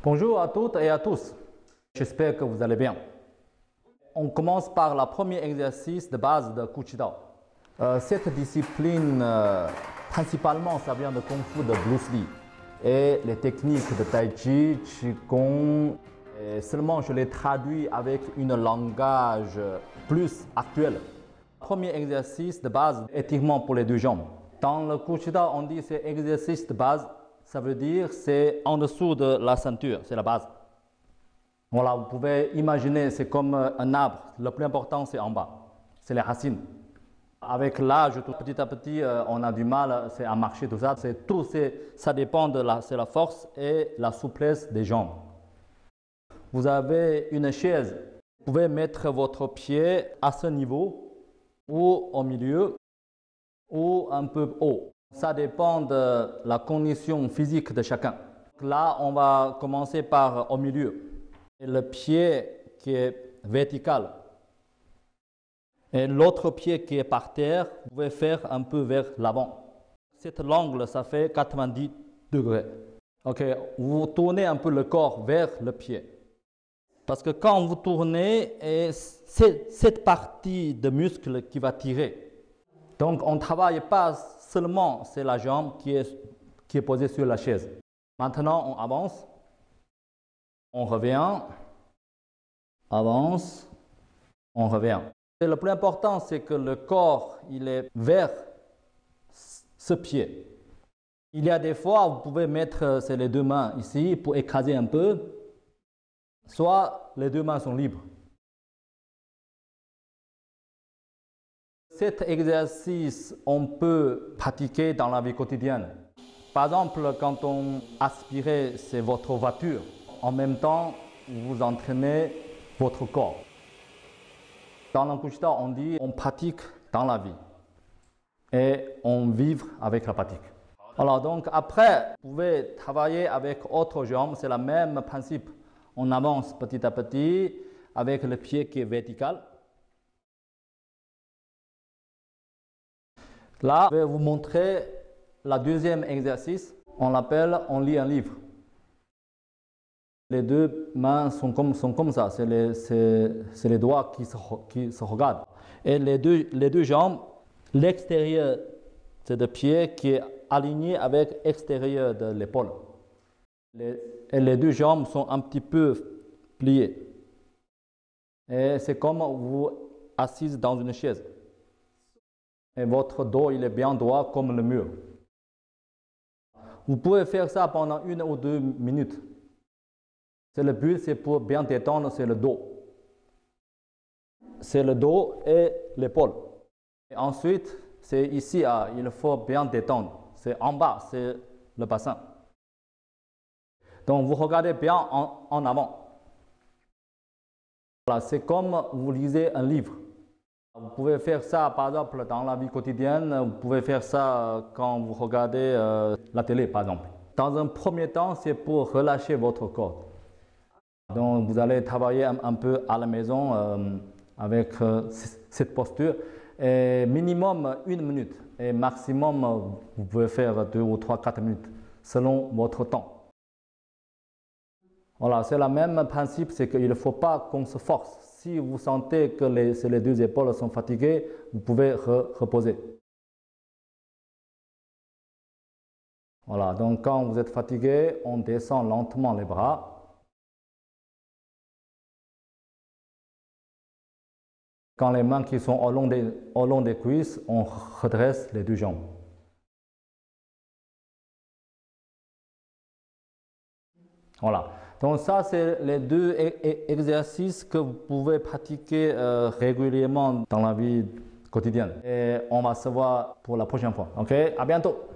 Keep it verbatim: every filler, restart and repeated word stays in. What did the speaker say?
Bonjour à toutes et à tous. J'espère que vous allez bien. On commence par le premier exercice de base de Kuchidao. Euh, cette discipline, euh, principalement, ça vient de Kung Fu de Bruce Lee. Et les techniques de Tai Chi, Qigong, et seulement je les traduis avec un langage plus actuel. Premier exercice de base, étirement pour les deux jambes. Dans le Kuchidao, on dit c'est exercice de base. Ça veut dire c'est en dessous de la ceinture, c'est la base. Voilà, vous pouvez imaginer, c'est comme un arbre. Le plus important, c'est en bas, c'est les racines. Avec l'âge, petit à petit, on a du mal c'est à marcher, tout ça. C'est tout, c'est, ça dépend de la, c'est la force et la souplesse des jambes. Vous avez une chaise, vous pouvez mettre votre pied à ce niveau, ou au milieu, ou un peu haut. Ça dépend de la condition physique de chacun. Là, on va commencer par au milieu. Et le pied qui est vertical. Et l'autre pied qui est par terre, vous pouvez faire un peu vers l'avant. Cet angle, ça fait quatre-vingt-dix degrés. Ok, vous tournez un peu le corps vers le pied. Parce que quand vous tournez, c'est cette partie de muscle qui va tirer. Donc, on ne travaille pas seulement, c'est la jambe qui est, qui est posée sur la chaise. Maintenant, on avance. On revient. Avance. On revient. Et le plus important, c'est que le corps, il est vers ce pied. Il y a des fois, vous pouvez mettre les deux mains ici pour écraser un peu. Soit les deux mains sont libres. Cet exercice, on peut pratiquer dans la vie quotidienne. Par exemple, quand on aspire, c'est votre voiture. En même temps, vous entraînez votre corps. Dans le Kuchidao, on dit on pratique dans la vie et on vit avec la pratique. Alors donc après, vous pouvez travailler avec autre jambe, c'est le même principe. On avance petit à petit avec le pied qui est vertical. Là, je vais vous montrer le deuxième exercice. On l'appelle, on lit un livre. Les deux mains sont comme, sont comme ça, c'est les, c'est les doigts qui se, qui se regardent. Et les deux, les deux jambes, l'extérieur c'est le pied qui est aligné avec l'extérieur de l'épaule. Les, et les deux jambes sont un petit peu pliées. Et c'est comme vous assise dans une chaise. Et votre dos, il est bien droit comme le mur. Vous pouvez faire ça pendant une ou deux minutes. C'est le but, c'est pour bien détendre, c'est le dos. C'est le dos et l'épaule. Et ensuite, c'est ici, ah, il faut bien détendre. C'est en bas, c'est le bassin. Donc, vous regardez bien en, en avant. Voilà, c'est comme vous lisez un livre. Vous pouvez faire ça, par exemple, dans la vie quotidienne. Vous pouvez faire ça quand vous regardez euh, la télé, par exemple. Dans un premier temps, c'est pour relâcher votre corps. Donc, vous allez travailler un, un peu à la maison euh, avec euh, cette posture. Et minimum une minute. Et maximum, vous pouvez faire deux ou trois, quatre minutes, selon votre temps. Voilà, c'est le même principe, c'est qu'il ne faut pas qu'on se force. Si vous sentez que les, les deux épaules sont fatiguées, vous pouvez re, reposer. Voilà, donc quand vous êtes fatigué, on descend lentement les bras. Quand les mains qui sont au long des, au long des cuisses, on redresse les deux jambes. Voilà. Donc ça, c'est les deux exercices que vous pouvez pratiquer euh, régulièrement dans la vie quotidienne. Et on va se voir pour la prochaine fois. Ok? À bientôt!